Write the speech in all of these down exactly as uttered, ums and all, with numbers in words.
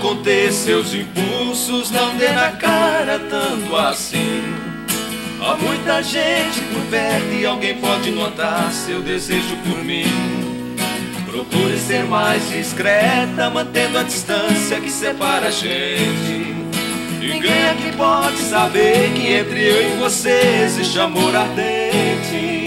conter seus impulsos, não dê na cara tanto assim. Há muita gente por perto e alguém pode notar seu desejo por mim. Procure ser mais discreta, mantendo a distância que separa a gente. Ninguém aqui pode saber que entre eu e você existe amor ardente.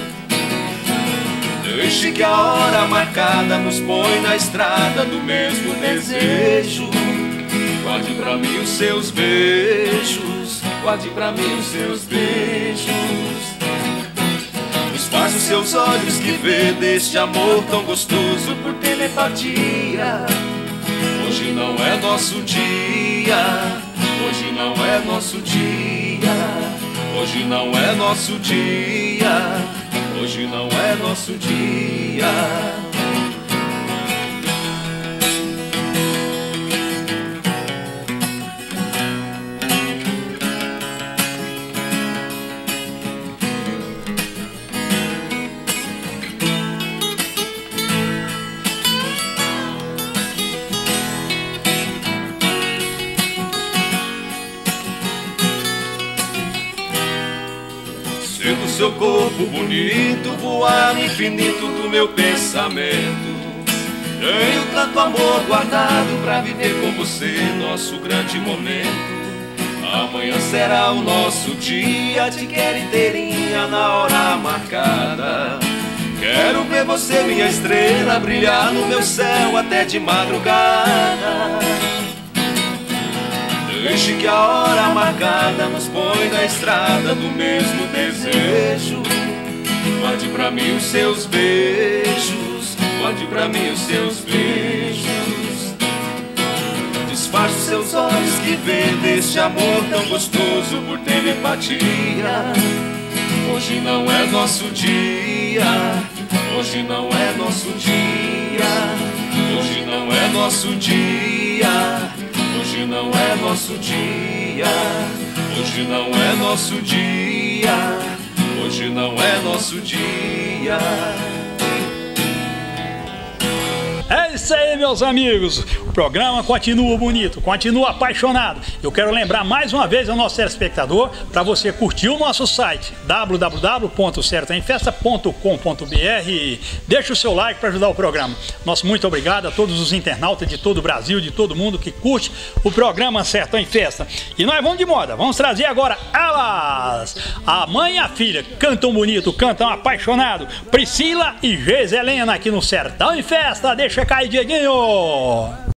Deixe que a hora marcada nos põe na estrada do mesmo desejo. Guarde pra mim os seus beijos, guarde pra mim os seus beijos. Disfarce os seus olhos que vê deste amor tão gostoso por telepatia. Hoje não é nosso dia, hoje não é nosso dia, hoje não é nosso dia, hoje não é nosso dia. Sinto seu corpo bonito voar no infinito do meu pensamento. Tenho tanto amor guardado pra viver com você nosso grande momento. Amanhã será o nosso dia, te quero inteirinha na hora marcada. Quero ver você, minha estrela, brilhar no meu céu até de madrugada. Deixe que a hora marcada nos põe na estrada do mesmo desejo. Guarde pra mim os seus beijos, guarde pra mim os seus beijos. Disfarce os seus olhos que vê deste amor tão gostoso por telepatia. Hoje não é nosso dia, hoje não é nosso dia, hoje não é nosso dia, hoje não é nosso dia, hoje não é nosso dia, hoje não é nosso dia. É isso aí, meus amigos. O programa continua bonito, continua apaixonado. Eu quero lembrar mais uma vez ao nosso telespectador para você curtir o nosso site w w w ponto sertão em festa ponto com ponto b r. Deixa o seu like para ajudar o programa. Nosso muito obrigado a todos os internautas de todo o Brasil, de todo mundo que curte o programa Sertão em Festa. E nós vamos de moda, vamos trazer agora elas. A mãe e a filha cantam bonito, cantam apaixonado. Priscila e Geselena aqui no Sertão em Festa. Deixa cair, Dieguinho!